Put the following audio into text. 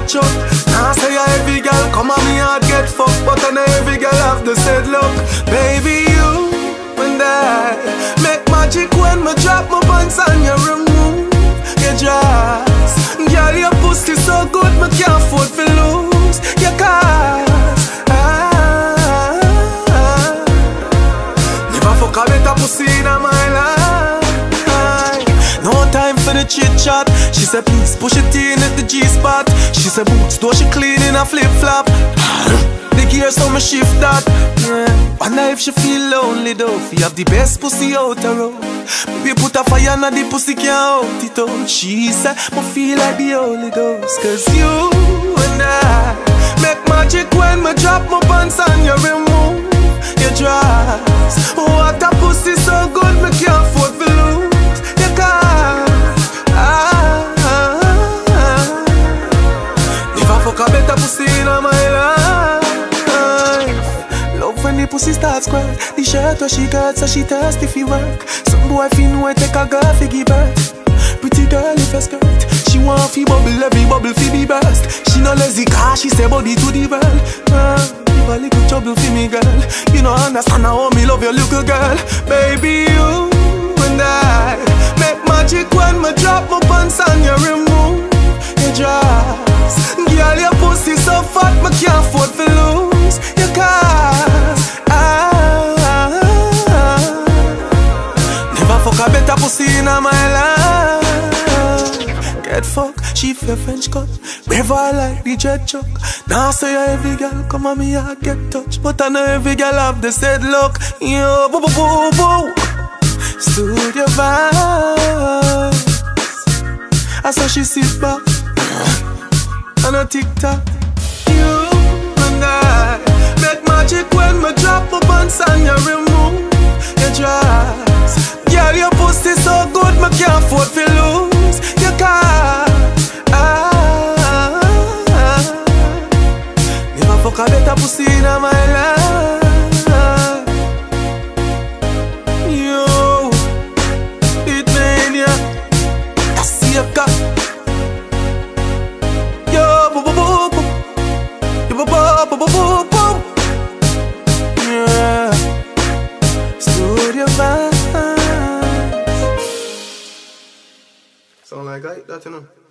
jet chuck. Now say every girl come on me and get fucked, but I know every girl have the said look. Baby, you and I make magic when me drop my pants and you remove your dress. Girl, your pussy so good me can't afford to lose your cars. Never fuck a better pussy in my life. No time for the chit chat. She said please push it in at the G-spot. She said boots though she clean in a flip flop. The gear so me shift that. Yeah. Wonder if she feel lonely though. If you have the best pussy out the road. Maybe put a fire and the pussy can't out it out. She said me feel like the Holy Ghost. Cause you and I make magic when me drop my pants and you remove your dress. What a pussy so good me can't afford to lose your car. Never fuck a better pussy in my life. Love when the pussy starts cry. The shirt where she got so she thirsty for work. Some boy fi know I take a girl fi give birth. Pretty girl if a skirt. She want fi bubble, every bubble fi be burst. She no lazy car, she say body to the world. Give a little trouble for me girl. You know understand how me love your little girl. Baby you and I make magic when me drop my pants and you remove your dress. Girl your pussy so fat me can't afford to lose your cars. Never fuck a better pussy in my life. Get fuck, she feel French cut. River like the jet chuck. Now say every girl come on me I get touched, but I know every girl have the said look. Yo, boo boo boo boo. Studio vibes. I saw she sit back on a TikTok. You and I make magic when me drop my pants and you remove your dress. Girl, your pussy so good me can't afford to lose your car. Never fuck a better pussy in my life. Yo, it mania, that's your cup. Yo, boo boo boo boo, yo boo boo boo boo boo. Yeah, Studio vibes. Sound like that, you know.